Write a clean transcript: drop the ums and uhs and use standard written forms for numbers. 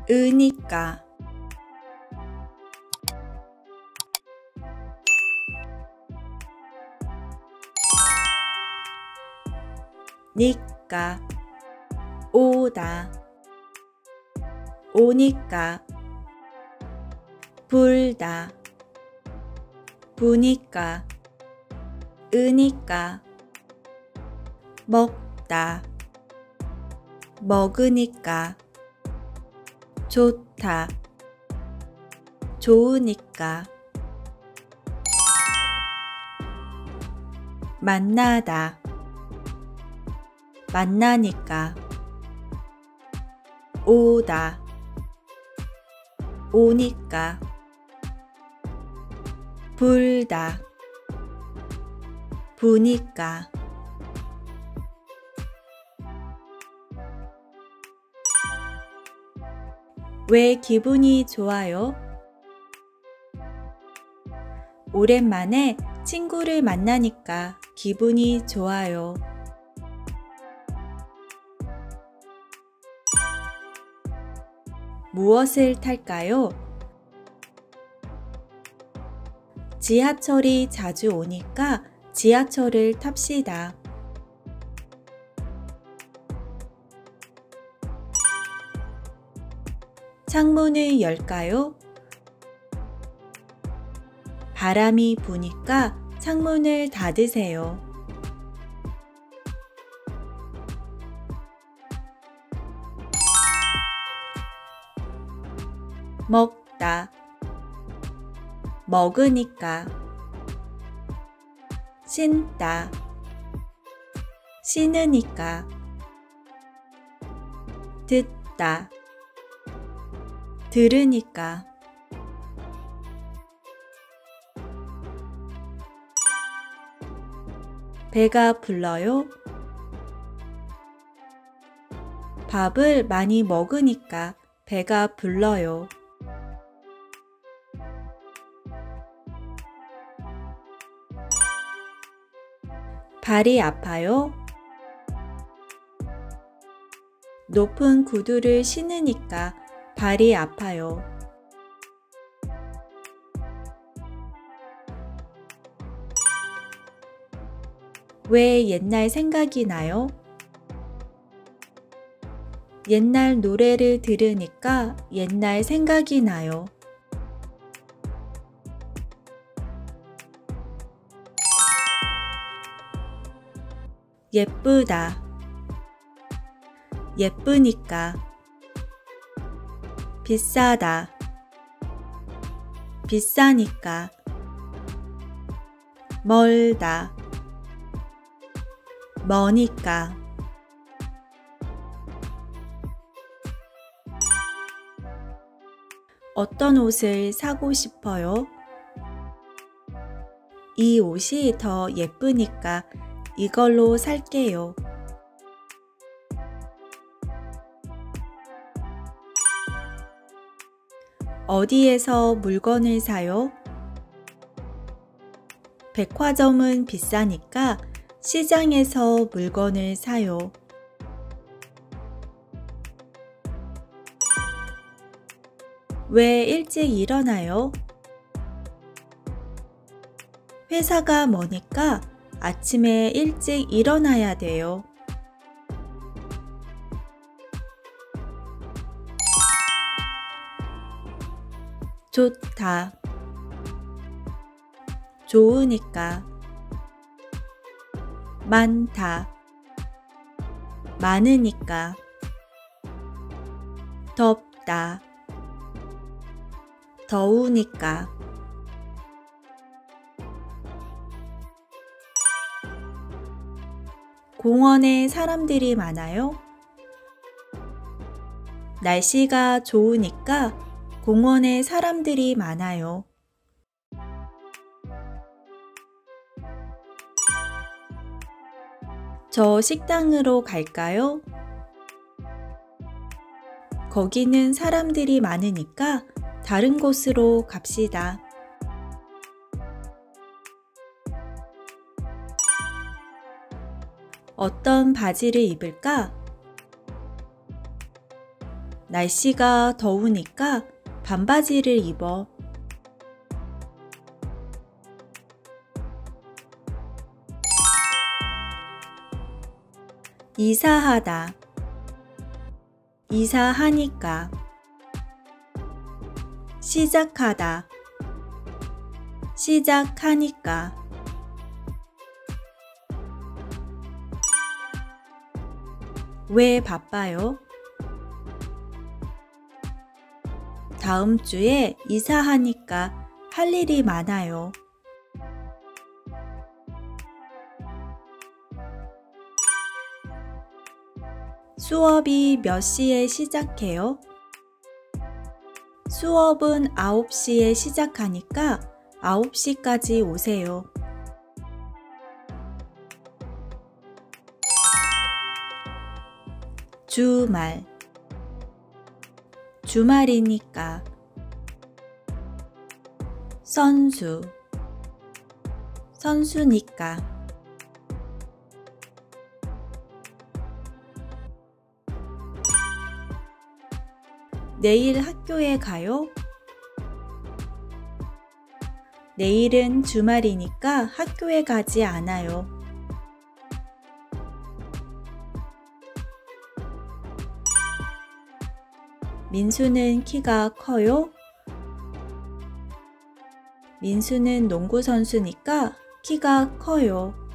으니까 니까 오다 오니까 불다 부니까 으니까 먹다 먹으니까 좋다 좋으니까 만나다 만나니까 오다 오니까 불다 부니까 왜 기분이 좋아요? 오랜만에 친구를 만나니까 기분이 좋아요. 무엇을 탈까요? 지하철이 자주 오니까 지하철을 탑시다. 창문을 열까요? 바람이 부니까 창문을 닫으세요. 먹다 먹으니까 신다 신으니까 듣다 들으니까 배가 불러요? 밥을 많이 먹으니까 배가 불러요. 발이 아파요? 높은 구두를 신으니까 발이 아파요. 왜 옛날 생각이 나요? 옛날 노래를 들으니까 옛날 생각이 나요. 예쁘다 예쁘니까 비싸다 비싸니까 멀다 머니까 어떤 옷을 사고 싶어요? 이 옷이 더 예쁘니까 이걸로 살게요. 어디에서 물건을 사요? 백화점은 비싸니까 시장에서 물건을 사요. 왜 일찍 일어나요? 회사가 머니까 아침에 일찍 일어나야 돼요. 좋다 좋으니까 많다 많으니까 덥다 더우니까 공원에 사람들이 많아요? 날씨가 좋으니까 공원에 사람들이 많아요. 저 식당으로 갈까요? 거기는 사람들이 많으니까 다른 곳으로 갑시다. 어떤 바지를 입을까? 날씨가 더우니까 반바지를 입어. 이사하다, 이사하니까. 시작하다, 시작하니까. 왜 바빠요? 다음 주에 이사하니까 할 일이 많아요. 수업이 몇 시에 시작해요? 수업은 9시에 시작하니까 9시까지 오세요. 주말, 주말이니까. 선수, 선수니까. 내일 학교에 가요? 내일은 주말이니까 학교에 가지 않아요. 민수는 키가 커요? 민수는 농구 선수니까 키가 커요.